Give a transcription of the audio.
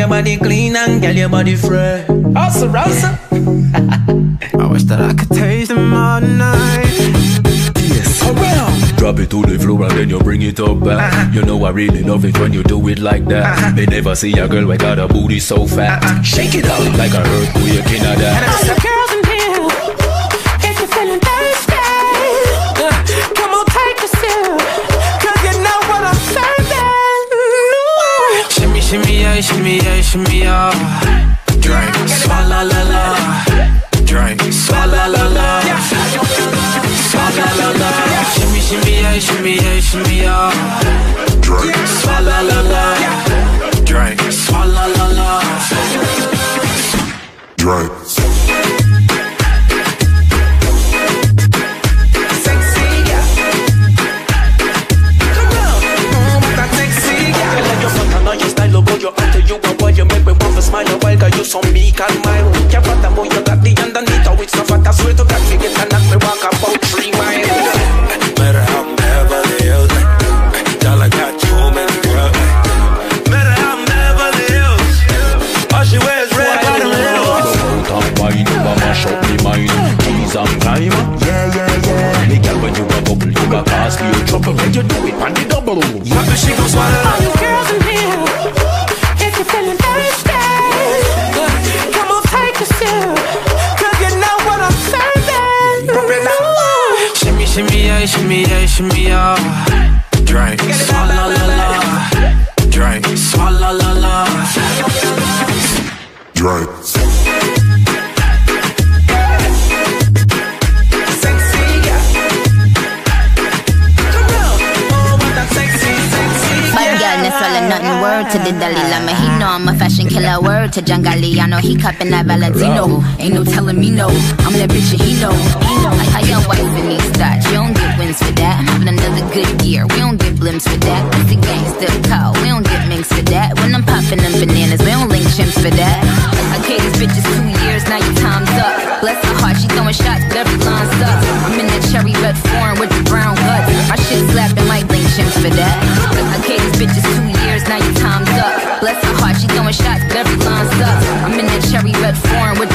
your body clean and girl, your body fresh. Awesome, awesome. I wish that I could taste them all night. Yes, around. Drop it to the floor and then you bring it up back. You know I really love it when you do it like that. They never see a girl with got a booty so fat. Shake it up like a earthquake in a that. All the girls in here, if you're feeling thirsty, come on, take a sip, 'cause you know what I'm serving. Shimmy, shimmy, yeah, shimmy, yeah, shimmy, yeah. Drink, swalla la la. Drink, swalla la la. Swalla la la. Shimmy, shimmy, yeah, shimmy, yeah, shimmy, yeah. Drink, swalla la la. Drink, swalla la la. Drink. sexy, yeah. Come on, what that sexy, yeah. I like your front and your style, look your after you and why you make me want to smile a while, 'cause you so meek and mild. Can't fatta boy, you got the underneath, oh it's no fat, I swear to God, forget and knock me walk about 3 miles. Matter how I'm Beverly Hills, dollar got too many girls. Matter how I'm Beverly Hills, all she wears red bottom heels. Wine, you a mash up me mind. Keys and time. Yeah, yeah, yeah. Me girl when you a bubble, you a cause me a trouble. When you do it on the double. What the she gon' swallow? All you girls in here, if you're feeling thirsty, come on, take a sip, 'cause you know what I'm serving. Shimmy, shimmy, yeah, shimmy, yeah, shimmy, yeah. Drink, swalla la la. Drink, swalla la la. Drink. Sexy, yeah. Come on, what that sexy, sexy, Bad girl, that's all or nothing. Word to the Dalai Lama. He know I'm a fashion killer. Word to John Galliano. He cupping that Valentino. Ain't no telling me no. I'm that bitch and he know. I got wife in these thoughts. You don't get wins for that. I'm having another good year. We don't get blimps for that. It's the gangsta call. We don't get minks for that. When I'm popping them bananas, we don't link chimps for that. I gave these bitches 2 years. Now your time's up. Bless her heart. She throwing shots, but every line sucks. I'm in that cherry red foreign with the brown guts. My shit slapping like link chimps for that. I gave these bitches 2 years. Now your time's up. Bless her heart. She throwing shots, but every line sucks. I'm in that cherry red foreign with